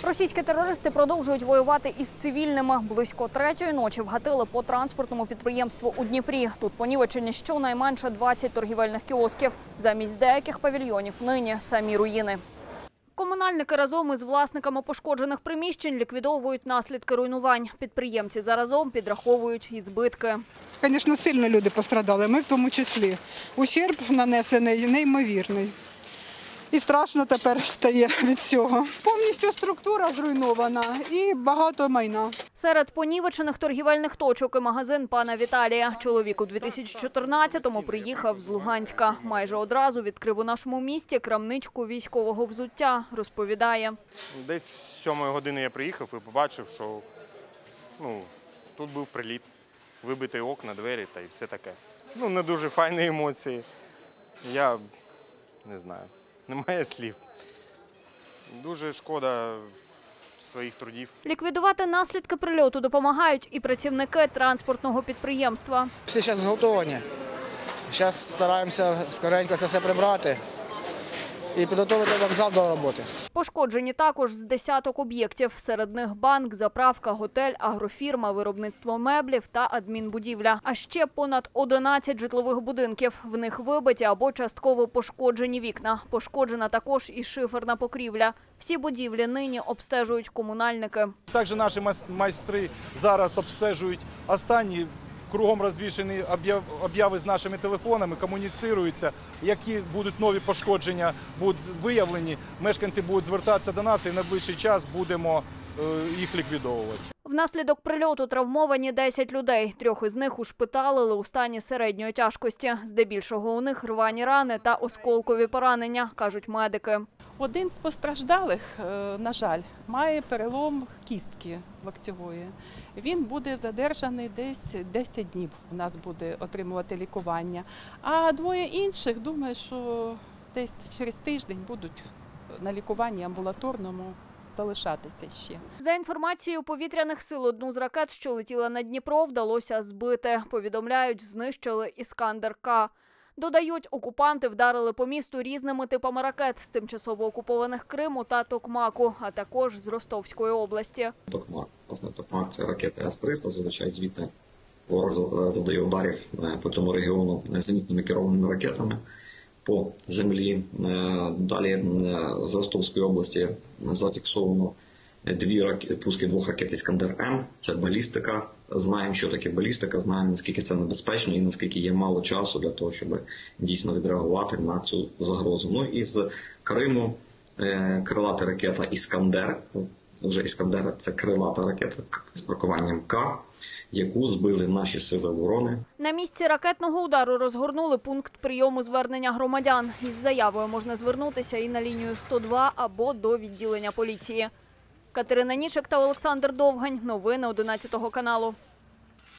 Російські терористи продовжують воювати із цивільними. Близько 3-ї ночі вгатили по транспортному підприємству у Дніпрі. Тут понівечені щонайменше 20 торгівельних кіосків. Замість деяких павільйонів нині самі руїни. Комунальники разом із власниками пошкоджених приміщень ліквідовують наслідки руйнувань. Підприємці заразом підраховують і збитки. Звісно, сильно люди пострадали, ми в тому числі. Ущерб нанесений неймовірний. І страшно тепер стає від цього. Повністю структура зруйнована і багато майна. Серед понівечених торгівельних точок і магазин пана Віталія. Чоловік у 2014-му приїхав з Луганська. Майже одразу відкрив у нашому місті крамничку військового взуття, розповідає. Десь в 7-ї години я приїхав і побачив, що тут був приліт, вибиті окна, двері та й все таке. Не дуже файні емоції. Я не знаю. Немає слів. Дуже шкода своїх трудів. Ліквідувати наслідки прильоту допомагають і працівники транспортного підприємства. Всі зараз зготовані. Зараз стараємося скоренько це все прибрати і підготувати вокзал до роботи. Пошкоджені також з десяток об'єктів. Серед них банк, заправка, готель, агрофірма, виробництво меблів та адмінбудівля. А ще понад 11 житлових будинків. В них вибиті або частково пошкоджені вікна. Пошкоджена також і шиферна покрівля. Всі будівлі нині обстежують комунальники. Також наші майстри зараз обстежують останні. Кругом розвішені об'яви з нашими телефонами, комуніцируються. Які будуть нові пошкодження, будуть виявлені, мешканці будуть звертатися до нас і в найближчий час будемо їх ліквідовувати. Внаслідок прильоту травмовані 10 людей. 3 із них ушпиталили у стані середньої тяжкості. Здебільшого у них рвані рани та осколкові поранення, кажуть медики. Один з постраждалих, на жаль, має перелом кістки локтєвої. Він буде задержаний десь 10 днів, у нас буде отримувати лікування. А 2 інших, думаю, що десь через тиждень будуть на лікуванні амбулаторному залишатися ще. За інформацією повітряних сил, одну з ракет, що летіла на Дніпро, вдалося збити. Повідомляють, знищили «Іскандер-К». Додають, окупанти вдарили по місту різними типами ракет з тимчасово окупованих Криму та Токмаку, а також з Ростовської області. Токмак. Власне, Токмак – це ракети С-300, зазвичай звідти ворог завдає ударів по цьому регіону зенітними керованими ракетами по землі. Далі з Ростовської області зафіксовано пуски 2 ракет «Іскандер-М». Це балістика. Знаємо, що таке балістика, знаємо, наскільки це небезпечно і наскільки є мало часу для того, щоб дійсно відреагувати на цю загрозу. І з Криму крилата ракета «Іскандер». Вже «Іскандер» – це крилата ракета з маркуванням «К», яку збили наші сили оборони. На місці ракетного удару розгорнули пункт прийому звернення громадян. Із заявою можна звернутися і на лінію 102 або до відділення поліції. Катерина Нічик та Олександр Довгань. Новини 11 каналу.